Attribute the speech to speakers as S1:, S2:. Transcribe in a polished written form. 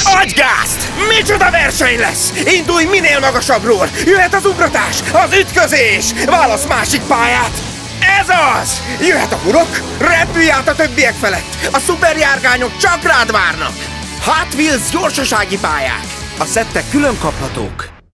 S1: Adj gázt! Micsoda verseny lesz! Indulj minél magasabbról! Jöhet az ugratás, az ütközés! Válasz másik pályát! Ez az! Jöhet a hurok, repülj át a többiek felett! A szuperjárgányok csak rád várnak! Hot Wheels gyorsasági pályák! A szettek külön kaphatók.